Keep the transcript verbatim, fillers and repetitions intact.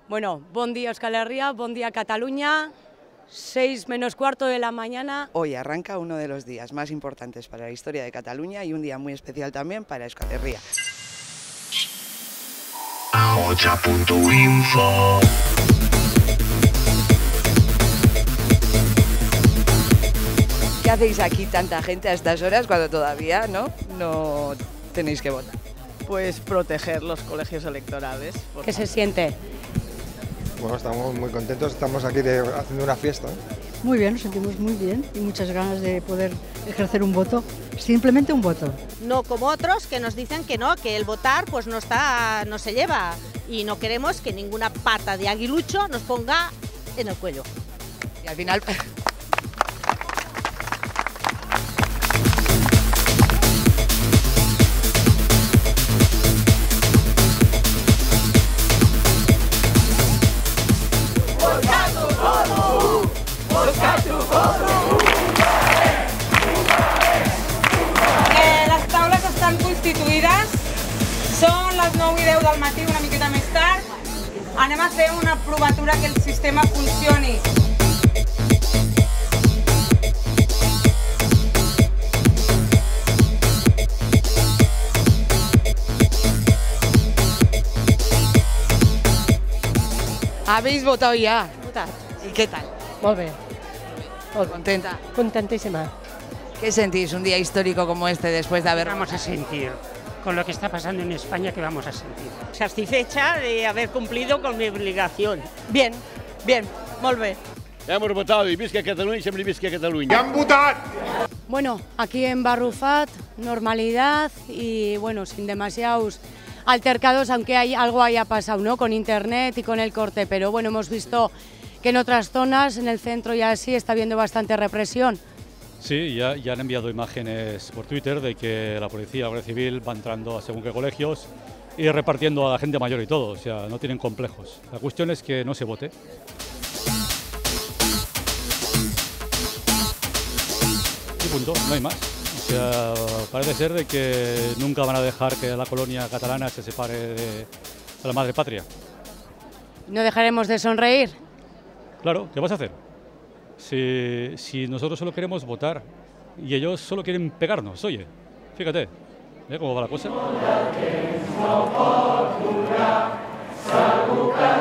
Bueno, bon día Euskal Herria, bon día Cataluña, seis menos cuarto de la mañana. Hoy arranca uno de los días más importantes para la historia de Cataluña y un día muy especial también para Euskal Herria. Ahotsa punto info. ¿Qué hacéis aquí tanta gente a estas horas cuando todavía no, no tenéis que votar? Pues proteger los colegios electorales. ¿Qué se siente? Bueno, estamos muy contentos, estamos aquí de, haciendo una fiesta. Muy bien, nos sentimos muy bien y muchas ganas de poder ejercer un voto, simplemente un voto. No como otros que nos dicen que no, que el votar pues no está, no se lleva y no queremos que ninguna pata de aguilucho nos ponga en el cuello. Y al final... Eh, les taules estan constituïdes, són les nou i deu del matí, una miqueta més tard. Anem a fer una provatura que el sistema funcioni. ¿Habéis votado ya? Votat. ¿Y qué tal? Molt bé. Molt contenta. Contentísima. ¿Qué sentís un día histórico como este después de haber... Vamos a sentir, con lo que está pasando en España, que vamos a sentir. Satisfecha de haber cumplido con mi obligación. Bien, bien, molt bé. Hemos votado y visca Cataluña y siempre visca Cataluña. ¡Ya han votado! Bueno, aquí en Barrufat, normalidad y bueno, sin demasiados altercados, aunque hay, algo haya pasado, ¿no? Con internet y con el corte, pero bueno, hemos visto que en otras zonas, en el centro y así, está habiendo bastante represión. Sí, ya, ya han enviado imágenes por Twitter de que la policía, la Guardia Civil va entrando a según qué colegios y repartiendo a la gente mayor y todo, o sea, no tienen complejos. La cuestión es que no se vote. Y punto, no hay más. O sea, parece ser de que nunca van a dejar que la colonia catalana se separe de, de la madre patria. ¿No dejaremos de sonreír? Claro, ¿qué vas a hacer? Si, si nosotros solo queremos votar y ellos solo quieren pegarnos, oye, fíjate, ¿eh? ¿Cómo va la cosa?